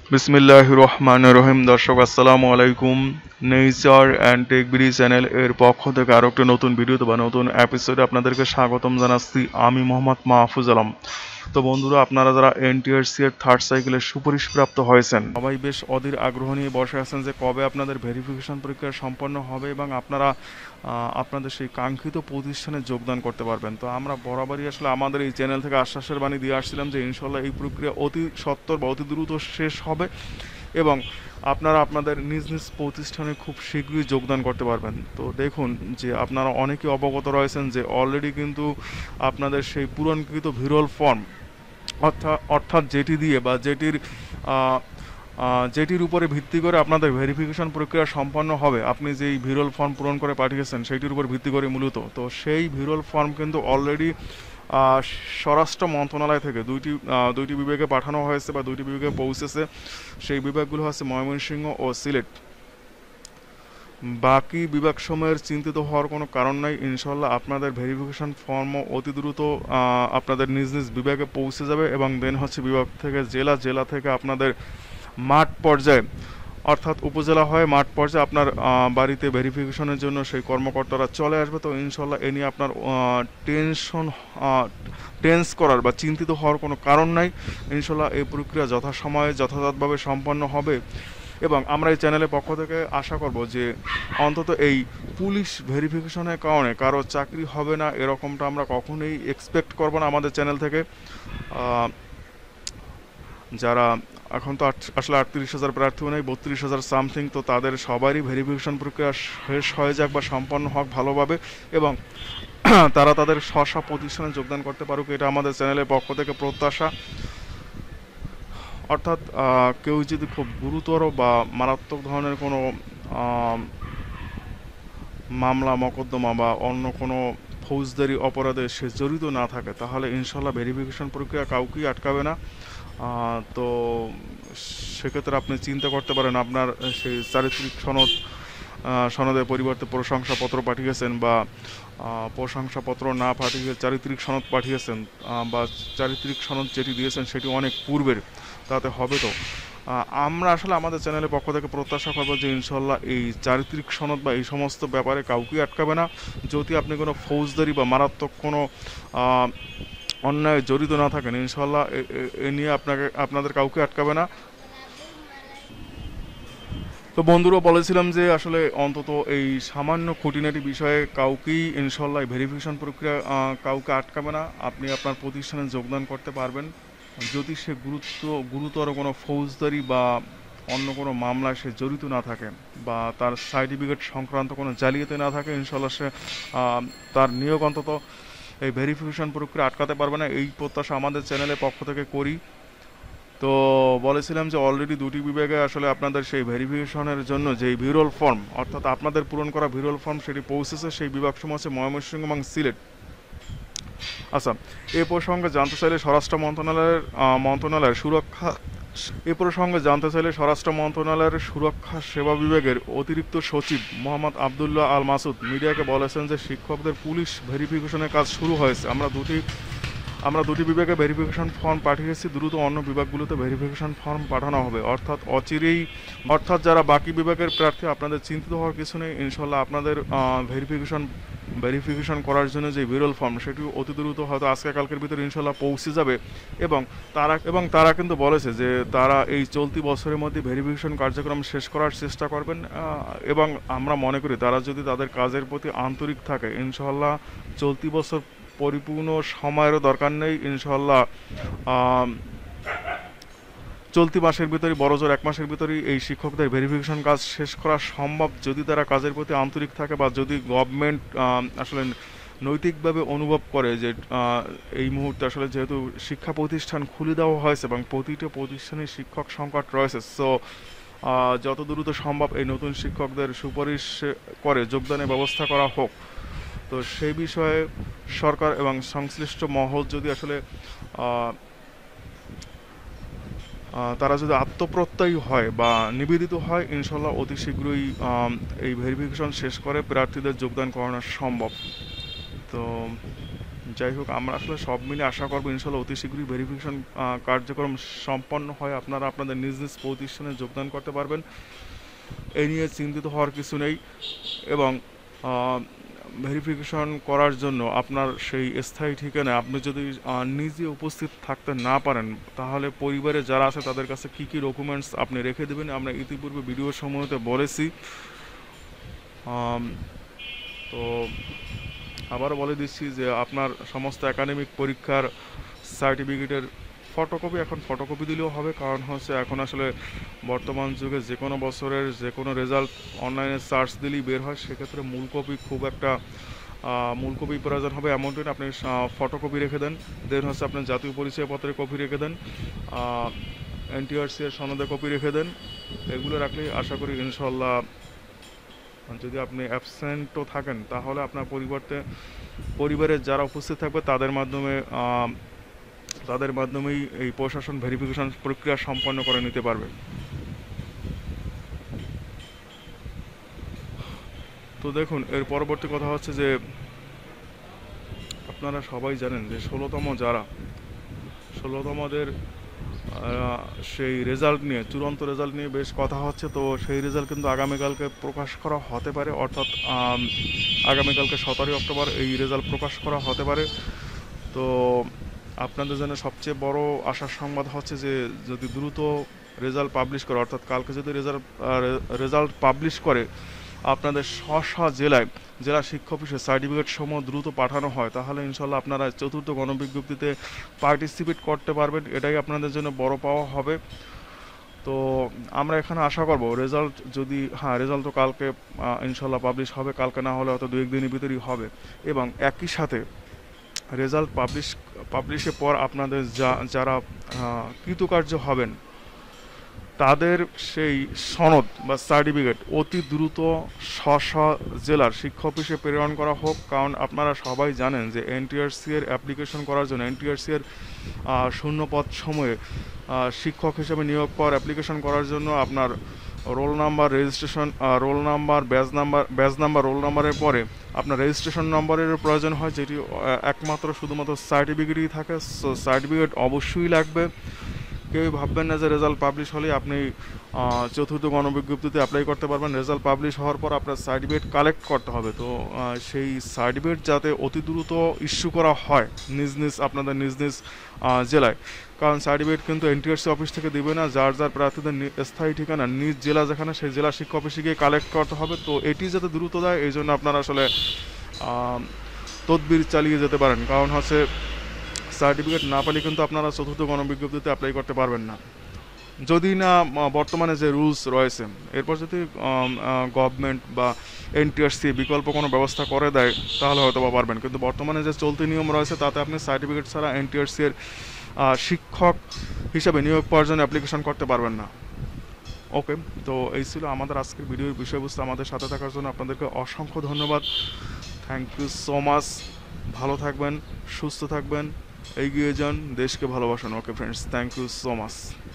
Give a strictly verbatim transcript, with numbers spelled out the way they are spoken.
বিসমিল্লাহির রহমানির রহিম। দর্শক আসসালামু আলাইকুম। নেচার অ্যান্ড টেকবিডি চ্যানেল এর পক্ষ থেকে আরও একটা নতুন ভিডিওতে বা নতুন এপিসোডে আপনাদেরকে স্বাগতম জানাচ্ছি। আমি মোহাম্মদ মাহফুজ আলম। তো বন্ধুরা, আপনারা যারা এনটিআরসি এর থার্ড সাইকেলের সুপারিশপ্রাপ্ত হয়েছেন সবাই বেশ অধীর আগ্রহ নিয়ে বসে আছেন যে কবে আপনাদের ভেরিফিকেশন প্রক্রিয়া সম্পন্ন হবে এবং আপনারা আহ, আপনাদের সেই কাঙ্ক্ষিত প্রতিষ্ঠানে যোগদান করতে পারবেন। তো আমরা বরাবরই আসলে আমাদের এই চ্যানেল থেকে আশ্বাসের বাণী দিয়ে আসছিলাম যে ইনশাল্লাহ এই প্রক্রিয়া অতি সত্বর বা অতি দ্রুত শেষ হবে এবং আপনারা আপনাদের নিজ নিজ প্রতিষ্ঠানে খুব শীঘ্রই যোগদান করতে পারবেন। তো দেখুন যে আপনারা অনেকেই অবগত রয়েছেন যে অলরেডি কিন্তু আপনাদের সেই পূরণকৃত ভিরল ফর্ম অর্থাৎ অর্থাৎ যেটি দিয়ে বা যেটির আহ, আহ, যেটির উপরে ভিত্তি করে আপনাদের ভেরিফিকেশন প্রক্রিয়া সম্পন্ন হবে, আপনি যেই ভিরল ফর্ম পূরণ করে পাঠিয়েছেন সেইটির উপর ভিত্তি করে মূলত তো সেই ভিরল ফর্ম কিন্তু অলরেডি স্বরাষ্ট্র মন্ত্রণালয় থেকে দুইটি আহ, দুইটি বিভাগে পাঠানো হয়েছে বা দুইটি বিভাগে পৌঁছেছে। সেই বিভাগগুলো হচ্ছে ময়মনসিংহ ও সিলেট। বাকি বিভাগসমূহের চিন্তিত হওয়ার কোনো কারণ নাই। ইনশাল্লাহ আপনাদের ভেরিফিকেশন ফর্মও অতি দ্রুত আহ, আপনাদের নিজ নিজ বিভাগে পৌঁছে যাবে এবং দেন হচ্ছে বিভাগ থেকে জেলা, জেলা থেকে আপনাদের মাঠ পর্যায়ে অর্থাৎ উপজেলা হয় মাঠ পর্যায়ে আপনার আহ, বাড়িতে ভেরিফিকেশনের জন্য সেই কর্মকর্তারা চলে আসবে। তো ইনশাল্লাহ এ নিয়ে আপনার টেনশন টেন্স করার বা চিন্তিত হওয়ার কোনো কারণ নাই। ইনশাল্লাহ এই প্রক্রিয়া যথাসময়ে যথাযথভাবে সম্পন্ন হবে এবং আমরা এই চ্যানেলের পক্ষ থেকে আশা করব যে অন্তত এই পুলিশ ভেরিফিকেশনের কারণে কারো চাকরি হবে না এরকমটা আমরা কখনোই এক্সপেক্ট করব না আমাদের চ্যানেল থেকে। আহ, যারা এখন তো আট- আসলে আটত্রিশ হাজার প্রার্থীও নেই, বত্রিশ হাজার সামথিং, তো তাদের সবারই ভেরিফিকেশন প্রক্রিয়া শেষ হয়ে যাক বা সম্পন্ন হোক ভালোভাবে এবং তারা তাদের স্ব স্ব প্রতিষ্ঠানে যোগদান করতে পারুক, এটা আমাদের চ্যানেলের পক্ষ থেকে প্রত্যাশা। অর্থাৎ আহ, কেউ যদি খুব গুরুতর বা মারাত্মক ধরনের কোনো আহ, মামলা মোকদ্দমা বা অন্য কোনো ফৌজদারি অপরাধে সে জড়িত না থাকে তাহলে ইনশাল্লাহ ভেরিফিকেশন প্রক্রিয়া কাউকেই আটকাবে না। আহ, তো সেক্ষেত্রে আপনি চিন্তা করতে পারেন আপনার সেই চারিত্রিক সনদ আহ, সনদের পরিবর্তে প্রশংসাপত্র পাঠিয়েছেন বা আহ, প্রশংসাপত্র না পাঠিয়ে চারিত্রিক সনদ পাঠিয়েছেন আহ, বা চারিত্রিক সনদ যেটি দিয়েছেন সেটি অনেক পূর্বের, তাতে হবে তো? আহ, আমরা আসলে আমাদের চ্যানেলের পক্ষ থেকে প্রত্যাশা করবো যে ইনশাল্লাহ এই চারিত্রিক সনদ বা এই সমস্ত ব্যাপারে কাউকেই আটকাবে না। যদি আপনি কোনো ফৌজদারি বা মারাত্মক কোনো আহ, অন্যায় জড়িত না থাকেন ইনশাল্লাহ এ এ- এ নিয়ে আপনাকে আপনাদের কাউকে আটকাবে না। তো বন্ধুরা, বলেছিলাম যে আসলে অন্তত এই সামান্য খুঁটিনাটি বিষয়ে কাউকেই ইনশাল্লাহ ভেরিফিকেশন প্রক্রিয়া আহ, কাউকে আটকাবে না। আপনি আপনার প্রতিষ্ঠানে যোগদান করতে পারবেন যদি সে গুরুত্ব গুরুতর কোনো ফৌজদারি বা অন্য কোনো মামলায় সে জড়িত না থাকে বা তার সার্টিফিকেট সংক্রান্ত কোনো জালিয়াতি না থাকে। ইনশাল্লাহ সে আহ, তার নিয়োগ অন্তত এই ভেরিফিকেশন প্রক্রিয়া আটকাতে পারবে না, এই প্রত্যাশা আমাদের চ্যানেলের পক্ষ থেকে করি। তো বলেছিলাম যে অলরেডি দুটি বিভাগে আসলে আপনাদের সেই ভেরিফিকেশনের জন্য যেই ভিরল ফর্ম অর্থাৎ আপনাদের পূরণ করা ভিরল ফর্ম সেটি পৌঁছেছে। সেই বিভাগসমূহ হচ্ছে ময়মনসিংহ এবং সিলেট। আচ্ছা, এ প্রসঙ্গে জানতে চাইলে স্বরাষ্ট্র মন্ত্রণালয়ের আহ, মন্ত্রণালয়ের সুরক্ষা এ প্রসঙ্গে জানতে চাইলে স্বরাষ্ট্র মন্ত্রণালয়ের সুরক্ষা সেবা বিভাগের অতিরিক্ত সচিব মোহাম্মদ আবদুল্লাহ আল মাসুদ মিডিয়াকে বলেছেন যে শিক্ষকদের পুলিশ ভেরিফিকেশনের কাজ শুরু হয়েছে। আমরা দুটি আমরা দুটি বিভাগে ভেরিফিকেশন ফর্ম পাঠিয়েছি, দ্রুত অন্য বিভাগগুলোতে ভেরিফিকেশন ফর্ম পাঠানো হবে। অর্থাৎ অচিরেই অর্থাৎ যারা বাকি বিভাগের প্রার্থী আপনাদের চিন্তিত হওয়ার কিছু নেই। ইনশাল্লাহ আপনাদের ভেরিফিকেশন ভেরিফিকেশন করার জন্য যে বিরল ফর্ম সেটি অতি দ্রুত হয়তো আজকে কালকের ভিতরে ইনশাল্লাহ পৌঁছে যাবে এবং তারা এবং তারা কিন্তু বলেছে যে তারা এই চলতি বছরের মধ্যে ভেরিফিকেশন কার্যক্রম শেষ করার চেষ্টা করবেন আহ, এবং আমরা মনে করি তারা যদি তাদের কাজের প্রতি আন্তরিক থাকে ইনশাল্লাহ চলতি বছর পরিপূর্ণ সময়েরও দরকার নেই। ইনশাল্লাহ আম, চলতি মাসের ভিতরে বড়জোর এক মাসের ভিতরেই এই শিক্ষকদের ভেরিফিকেশন কাজ শেষ করা সম্ভব যদি তারা কাজের প্রতি আন্তরিক থাকে বা যদি গভর্নমেন্ট আসলে নৈতিকভাবে অনুভব করে যে আহ, এই মুহূর্তে আসলে যেহেতু শিক্ষা প্রতিষ্ঠান খুলে দেওয়া হয়েছে এবং প্রতিটা প্রতিষ্ঠানে শিক্ষক সংকট রয়েছে, সো যত দ্রুত সম্ভব এই নতুন শিক্ষকদের সুপারিশ করে যোগদানের ব্যবস্থা করা হোক। তো সেই বিষয়ে সরকার এবং সংশ্লিষ্ট মহল যদি আসলে আহ, আহ, তারা যদি আত্মপ্রত্যয়ী হয় বা নিবেদিত হয় ইনশাল্লাহ অতি শীঘ্রই আম, এই ভেরিফিকেশন শেষ করে প্রার্থীদের যোগদান করানো সম্ভব। তো যাই হোক, আমরা আসলে সব মিলে আশা করবো ইনশাল্লাহ অতি শীঘ্রই ভেরিফিকেশন কার্যক্রম সম্পন্ন হয়, আপনারা আপনাদের নিজ নিজ প্রতিষ্ঠানে যোগদান করতে পারবেন। এই নিয়ে চিন্তিত হওয়ার কিছু নেই। এবং ভেরিফিকেশন করার জন্য আপনার সেই স্থায়ী ঠিকানা আপনি যদি নিজে উপস্থিত থাকতে না পারেন, তাহলে পরিবারে যারা আছে তাদের কাছে কী কী ডকুমেন্টস আপনি রেখে দেবেন, আমরা ইতিপূর্বে ভিডিও সমূহতে বলেছি। তো আবারও বলে দিচ্ছি যে আপনার সমস্ত একাডেমিক পরীক্ষার সার্টিফিকেটের ফটোকপি, এখন ফটোকপি দিলেও হবে, কারণ হচ্ছে এখন আসলে বর্তমান যুগে যে কোনো বছরের যে কোনো রেজাল্ট অনলাইনে সার্চ দিলেই বের হয়, সেক্ষেত্রে মূল কপি খুব একটা মূল কপি প্রয়োজন হবে এমনটি আপনি ফটোকপি রেখে দেন। দেন হচ্ছে আপনার জাতীয় পরিচয়পত্রের কপি রেখে দেন, এনটিআরসি এর সনদের কপি রেখে দেন। এগুলো রাখলেই আশা করি ইনশাল্লাহ, যদি আপনি অ্যাবসেন্টও থাকেন তাহলে আপনার পরিবর্তে পরিবারের যারা উপস্থিত থাকবে তাদের মাধ্যমে তাদের মাধ্যমেই এই প্রশাসন ভেরিফিকেশন প্রক্রিয়া সম্পন্ন করে নিতে পারবে। তো দেখুন, এর পরবর্তী কথা হচ্ছে যে আপনারা সবাই জানেন যে ষোলোতম যারা ষোলোতমদের সেই রেজাল্ট নিয়ে, চূড়ান্ত রেজাল্ট নিয়ে বেশ কথা হচ্ছে। তো সেই রেজাল্ট কিন্তু আগামীকালকে প্রকাশ করা হতে পারে, অর্থাৎ আগামীকালকে সতেরোই অক্টোবর এই রেজাল্ট প্রকাশ করা হতে পারে। তো আপনাদের জন্য সবচেয়ে বড় আশার সংবাদ হচ্ছে যে যদি দ্রুত রেজাল্ট পাবলিশ করে, অর্থাৎ কালকে যদি রেজাল্ট রেজাল্ট পাবলিশ করে আপনাদের স্ব জেলায় জেলা শিক্ষা অফিসে সার্টিফিকেট সমূহ দ্রুত পাঠানো হয়, তাহলে ইনশাল্লাহ আপনারা চতুর্থ গণবিজ্ঞপ্তিতে পার্টিসিপেট করতে পারবেন। এটাই আপনাদের জন্য বড় পাওয়া হবে। তো আমরা এখানে আশা করব রেজাল্ট যদি, হ্যাঁ রেজাল্ট তো কালকে ইনশাল্লাহ পাবলিশ হবে, কালকে না হলে হয়তো দু একদিনের ভিতরেই হবে। এবং একই সাথে রেজাল্ট পাবলিশ পাবলিশের পর আপনাদের যা যারা কৃতকার্য হবেন তাদের সেই সনদ বা সার্টিফিকেট অতি দ্রুত স্ব জেলার শিক্ষা অফিসে প্রেরণ করা হোক। কারণ আপনারা সবাই জানেন যে এনটিআরসি এর অ্যাপ্লিকেশন করার জন্য, এনটিআরসি এর শূন্যপদ সময়ে শিক্ষক হিসেবে নিয়োগ পাওয়ার অ্যাপ্লিকেশন করার জন্য আপনার roll number, registration roll number, batch number batch number roll নাম্বারের পরে আপনার রেজিস্ট্রেশন নম্বরের প্রয়োজন হয়, যেটি একমাত্র শুধুমাত্র সার্টিফিকেটই থাকে। সো সার্টিফিকেট অবশ্যই লাগবে। কেউ ভাববেন না যে রেজাল্ট পাবলিশ হলে আপনি চতুর্থ গণবিজ্ঞপ্তিতে অ্যাপ্লাই করতে পারবেন। রেজাল্ট পাবলিশ হওয়ার পর আপনার সার্টিফিকেট কালেক্ট করতে হবে। তো সেই সার্টিফিকেট যাতে অতি দ্রুত ইস্যু করা হয় নিজ নিজ আপনাদের নিজ নিজ জেলায়, কারণ সার্টিফিকেট কিন্তু এনটিআরসি অফিস থেকে দেবে না, যার যার প্রার্থীদের স্থায়ী ঠিকানা নিজ জেলা যেখানে সেই জেলা শিক্ষা অফিসে গিয়ে কালেক্ট করতে হবে। তো এটি যাতে দ্রুত দেয় এই জন্য আপনারা আসলে তদবির চালিয়ে যেতে পারেন, কারণ হচ্ছে সার্টিফিকেট না পেলে কিন্তু আপনারা চতুর্থ গণবিজ্ঞপ্তিতে অ্যাপ্লাই করতে পারবেন না, যদি না বর্তমানে যে রুলস রয়েছে এরপর যদি গভর্নমেন্ট বা এনটিআরসি বিকল্প কোনো ব্যবস্থা করে দেয় তাহলে হয়তো বা পারবেন। কিন্তু বর্তমানে যে চলতি নিয়ম রয়েছে তাতে আপনি সার্টিফিকেট ছাড়া এনটিআরসি এর শিক্ষক হিসাবে নিয়োগ পাওয়ার জন্য অ্যাপ্লিকেশন করতে পারবেন না। ওকে, তো এই ছিল আমাদের আজকের ভিডিওর বিষয়বস্তু। আমাদের সাথে থাকার জন্য আপনাদেরকে অসংখ্য ধন্যবাদ। Thank you so much. ভালো থাকবেন, সুস্থ থাকবেন, এগিয়ে যান, দেশকে ভালোবাসুন। Okay friends, thank you so much.